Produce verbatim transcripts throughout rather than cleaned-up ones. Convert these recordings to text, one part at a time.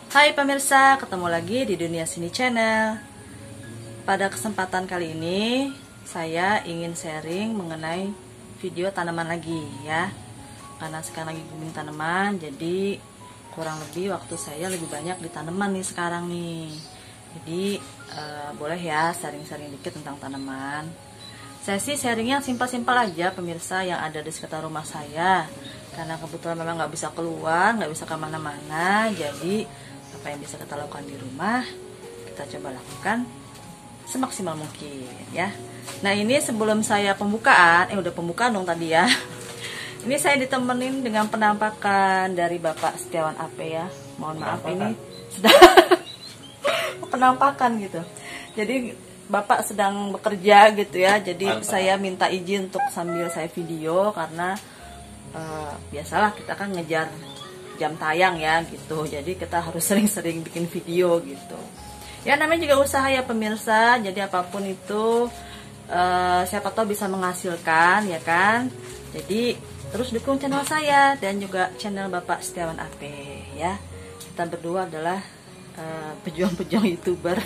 Hai pemirsa, ketemu lagi di Dunia Sini Channel. Pada kesempatan kali ini, saya ingin sharing mengenai video tanaman lagi ya. Karena sekarang lagi booming tanaman, jadi kurang lebih waktu saya lebih banyak di tanaman nih sekarang nih. Jadi eh, boleh ya sharing-sharing dikit tentang tanaman. Saya sih sharingnya simpel-simpel aja pemirsa yang ada di sekitar rumah saya. Karena kebetulan memang nggak bisa keluar, nggak bisa kemana-mana, jadi apa yang bisa kita lakukan di rumah kita coba lakukan semaksimal mungkin ya. Nah ini sebelum saya pembukaan, eh udah pembukaan dong tadi ya. Ini saya ditemenin dengan penampakan dari Bapak Setiawan A P ya. Mohon maaf ini sedang penampakan gitu. Jadi Bapak sedang bekerja gitu ya. Jadi Mantap. Saya minta izin untuk sambil saya video karena uh, biasalah kita kan ngejar jam tayang ya gitu, jadi kita harus sering-sering bikin video gitu ya, namanya juga usaha ya pemirsa, jadi apapun itu uh, siapa tahu bisa menghasilkan ya kan. Jadi terus dukung channel saya dan juga channel Bapak Setiawan A P ya. Kita berdua adalah uh, pejuang-pejuang youtuber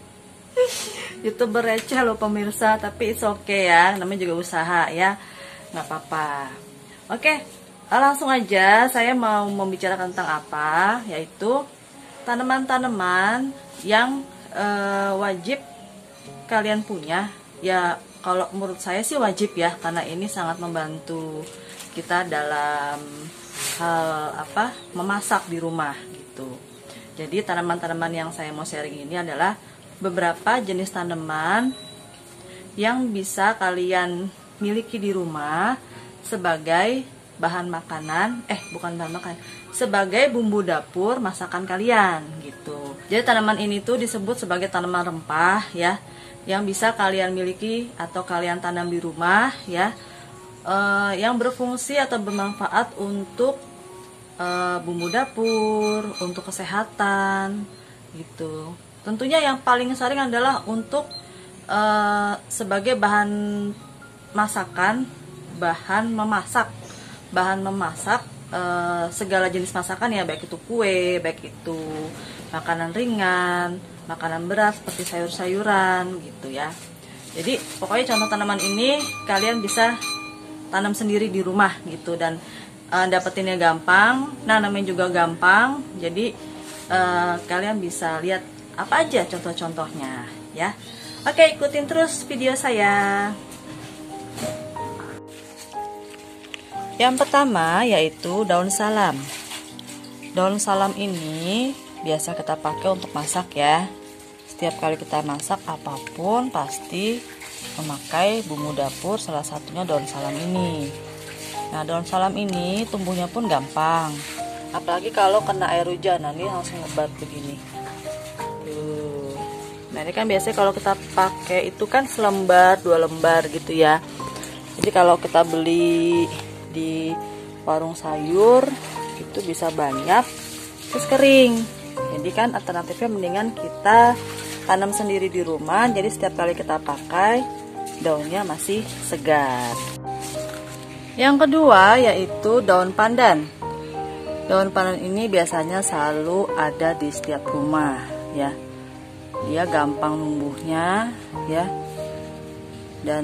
youtuber receh loh pemirsa, tapi it's okay ya, namanya juga usaha ya, nggak apa-apa. Oke okay. Langsung aja saya mau membicarakan tentang apa, yaitu tanaman-tanaman yang e, wajib kalian punya. Ya kalau menurut saya sih wajib ya, karena ini sangat membantu kita dalam hal apa memasak di rumah gitu. Jadi tanaman-tanaman yang saya mau sharing ini adalah beberapa jenis tanaman yang bisa kalian miliki di rumah sebagai bahan makanan, eh bukan bahan makanan, sebagai bumbu dapur masakan kalian gitu. Jadi tanaman ini tuh disebut sebagai tanaman rempah ya, yang bisa kalian miliki atau kalian tanam di rumah ya, eh, yang berfungsi atau bermanfaat untuk eh, bumbu dapur, untuk kesehatan gitu. Tentunya yang paling sering adalah untuk eh, sebagai bahan masakan, bahan memasak. bahan memasak e, segala jenis masakan ya, baik itu kue, baik itu makanan ringan, makanan berat seperti sayur-sayuran gitu ya. Jadi pokoknya contoh tanaman ini kalian bisa tanam sendiri di rumah gitu, dan e, dapetinnya gampang. Nah namanya juga gampang, jadi e, kalian bisa lihat apa aja contoh-contohnya ya. Oke, ikutin terus video saya. Yang pertama yaitu daun salam. Daun salam ini biasa kita pakai untuk masak ya. Setiap kali kita masak apapun pasti memakai bumbu dapur, salah satunya daun salam ini. Nah daun salam ini tumbuhnya pun gampang, apalagi kalau kena air hujan, nah ini langsung ngebat begini. Tuh. Nah ini kan biasanya kalau kita pakai itu kan selembar, dua lembar gitu ya. Jadi kalau kita beli di warung sayur itu bisa banyak terus kering. Jadi kan alternatifnya mendingan kita tanam sendiri di rumah, jadi setiap kali kita pakai daunnya masih segar. Yang kedua yaitu daun pandan. Daun pandan ini biasanya selalu ada di setiap rumah ya. Dia gampang numbuhnya ya, dan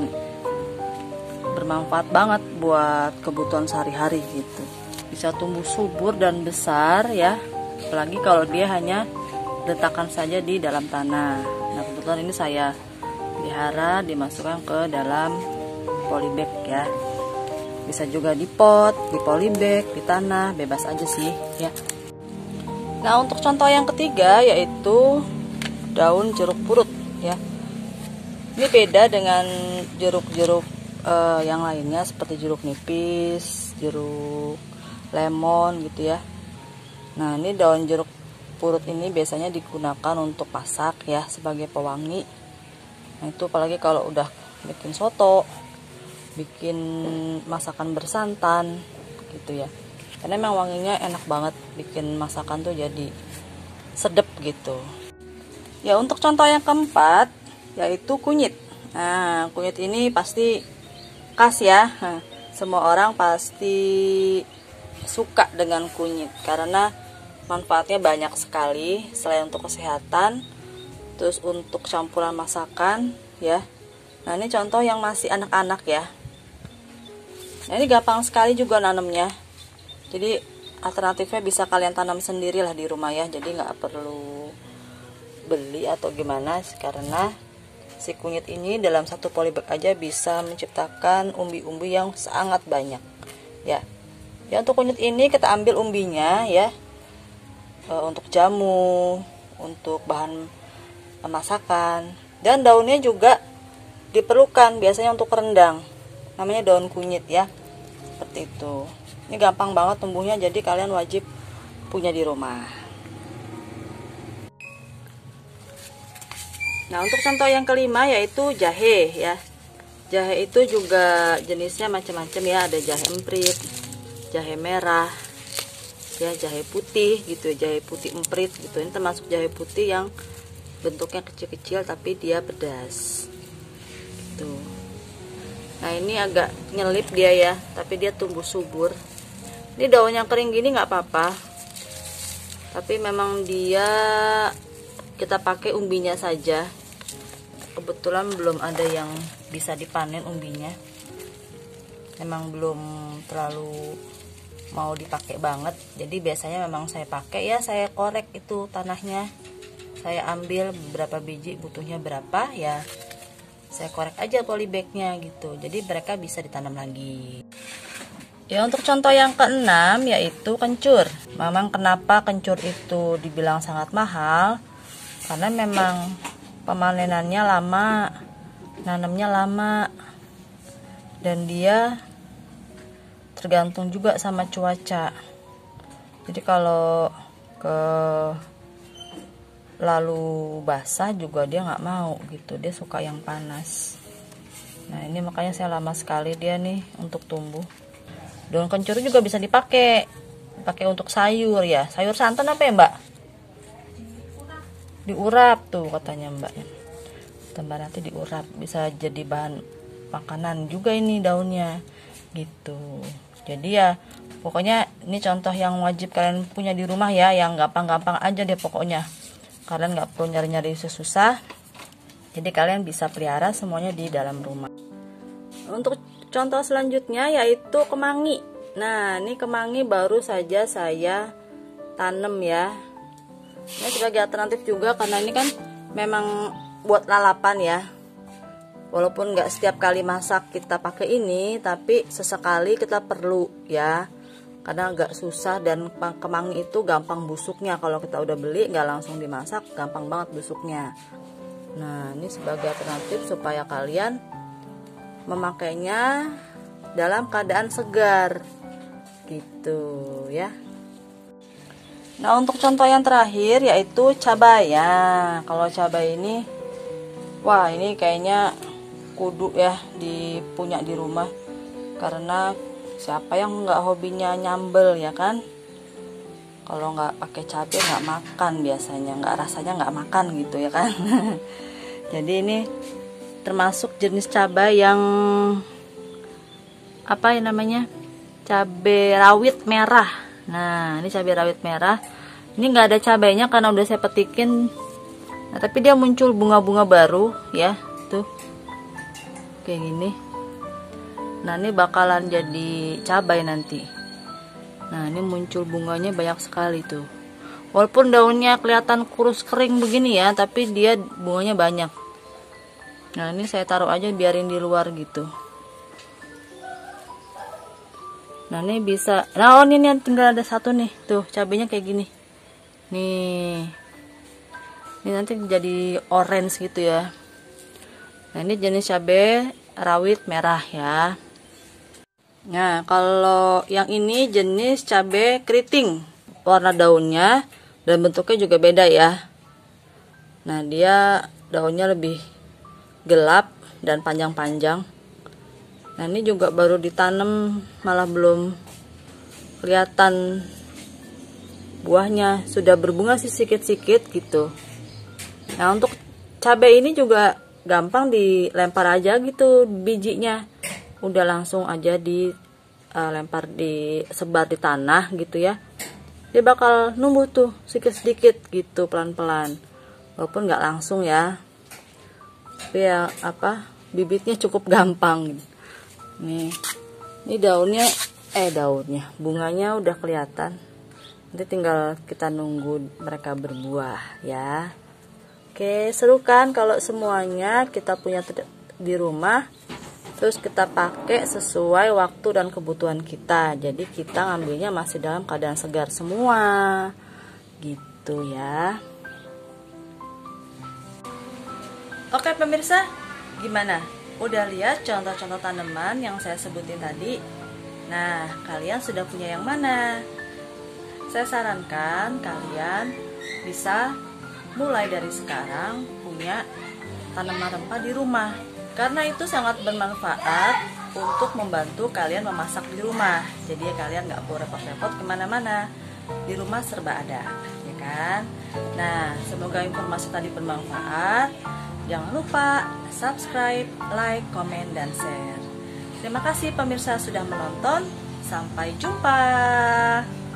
bermanfaat banget buat kebutuhan sehari-hari gitu. Bisa tumbuh subur dan besar ya, apalagi kalau dia hanya letakkan saja di dalam tanah. Nah kebetulan ini saya pelihara, dimasukkan ke dalam polybag ya. Bisa juga di pot, di polybag, di tanah, bebas aja sih ya. Nah untuk contoh yang ketiga yaitu daun jeruk purut ya. Ini beda dengan jeruk-jeruk Uh, yang lainnya seperti jeruk nipis, jeruk lemon gitu ya. Nah ini daun jeruk purut ini biasanya digunakan untuk masak ya, sebagai pewangi. Nah itu apalagi kalau udah bikin soto, bikin masakan bersantan gitu ya, karena memang wanginya enak banget, bikin masakan tuh jadi sedep gitu ya. Untuk contoh yang keempat yaitu kunyit. Nah kunyit ini pasti khas ya, nah, semua orang pasti suka dengan kunyit karena manfaatnya banyak sekali selain untuk kesehatan, terus untuk campuran masakan ya. Nah ini contoh yang masih anak-anak ya. Nah ini gampang sekali juga nanamnya. Jadi alternatifnya bisa kalian tanam sendiri lah di rumah ya. Jadi nggak perlu beli atau gimana, karena si kunyit ini dalam satu polybag aja bisa menciptakan umbi-umbi yang sangat banyak ya. Ya untuk kunyit ini kita ambil umbinya ya, e, untuk jamu, untuk bahan masakan, dan daunnya juga diperlukan biasanya untuk rendang, namanya daun kunyit ya, seperti itu. Ini gampang banget tumbuhnya, jadi kalian wajib punya di rumah. Nah untuk contoh yang kelima yaitu jahe ya. Jahe itu juga jenisnya macam-macam ya, ada jahe emprit, jahe merah, ya jahe putih gitu, jahe putih emprit gitu. Ini termasuk jahe putih yang bentuknya kecil-kecil tapi dia pedas gitu. Nah ini agak nyelip dia ya, tapi dia tumbuh subur. Ini daun yang kering gini nggak apa-apa, tapi memang dia kita pakai umbinya saja. Kebetulan belum ada yang bisa dipanen umbinya, memang belum terlalu mau dipakai banget. Jadi biasanya memang saya pakai ya, saya korek itu tanahnya, saya ambil beberapa biji, butuhnya berapa ya, saya korek aja polybagnya gitu. Jadi mereka bisa ditanam lagi. Ya untuk contoh yang keenam yaitu kencur. Memang kenapa kencur itu dibilang sangat mahal? Karena memang pemanenannya lama, nanamnya lama, dan dia tergantung juga sama cuaca. Jadi kalau ke lalu basah juga dia nggak mau gitu, dia suka yang panas. Nah ini makanya saya lama sekali dia nih untuk tumbuh. Daun kencur juga bisa dipakai, pakai untuk sayur ya, sayur santan apa ya mbak? Diurap tuh katanya mbak, tambah nanti diurap, bisa jadi bahan makanan juga ini daunnya gitu. Jadi ya pokoknya ini contoh yang wajib kalian punya di rumah ya, yang gampang-gampang aja deh pokoknya. Kalian nggak perlu nyari-nyari susah, jadi kalian bisa pelihara semuanya di dalam rumah. Untuk contoh selanjutnya yaitu kemangi. Nah ini kemangi baru saja saya tanam ya. Ini sebagai alternatif juga, karena ini kan memang buat lalapan ya. Walaupun nggak setiap kali masak kita pakai ini, tapi sesekali kita perlu ya, karena agak susah dan kemangi itu gampang busuknya. Kalau kita udah beli nggak langsung dimasak, gampang banget busuknya. Nah ini sebagai alternatif supaya kalian memakainya dalam keadaan segar gitu ya. Nah untuk contoh yang terakhir yaitu cabai ya. Kalau cabai ini, wah ini kayaknya kudu ya dipunya di rumah, karena siapa yang nggak hobinya nyambel ya kan? Kalau nggak pakai cabai nggak makan biasanya, nggak rasanya nggak makan gitu ya kan? Jadi ini termasuk jenis cabai yang apa ya namanya? Cabai rawit merah. Nah ini cabai rawit merah, ini nggak ada cabainya karena udah saya petikin. Nah tapi dia muncul bunga-bunga baru ya, tuh kayak gini. Nah ini bakalan jadi cabai nanti. Nah ini muncul bunganya banyak sekali tuh, walaupun daunnya kelihatan kurus kering begini ya, tapi dia bunganya banyak. Nah ini saya taruh aja, biarin di luar gitu. Nah ini bisa, nah oh ini nih, tinggal ada satu nih, tuh cabenya kayak gini nih, ini nanti jadi orange gitu ya. Nah ini jenis cabai rawit merah ya. Nah kalau yang ini jenis cabai keriting, warna daunnya dan bentuknya juga beda ya. Nah dia daunnya lebih gelap dan panjang-panjang. Nah ini juga baru ditanam, malah belum kelihatan buahnya, sudah berbunga sih sikit-sikit gitu. Nah untuk cabai ini juga gampang dilempar aja gitu bijinya, udah langsung aja dilempar, disebar di tanah gitu ya. dia bakal numbuh tuh sedikit-sedikit gitu, pelan-pelan. Walaupun nggak langsung ya, tapi ya apa, bibitnya cukup gampang. Nih, ini daunnya, eh daunnya, bunganya udah kelihatan. Nanti tinggal kita nunggu mereka berbuah ya. Oke, seru kan kalau semuanya kita punya di rumah, terus kita pakai sesuai waktu dan kebutuhan kita. Jadi kita ngambilnya masih dalam keadaan segar semua, gitu ya. Oke pemirsa, gimana? Udah lihat contoh-contoh tanaman yang saya sebutin tadi? Nah, kalian sudah punya yang mana? Saya sarankan kalian bisa mulai dari sekarang punya tanaman rempah di rumah, karena itu sangat bermanfaat untuk membantu kalian memasak di rumah. Jadi kalian nggak perlu repot-repot kemana-mana, di rumah serba ada, ya kan? Nah, semoga informasi tadi bermanfaat. Jangan lupa subscribe, like, komen, dan share. Terima kasih pemirsa sudah menonton. Sampai jumpa.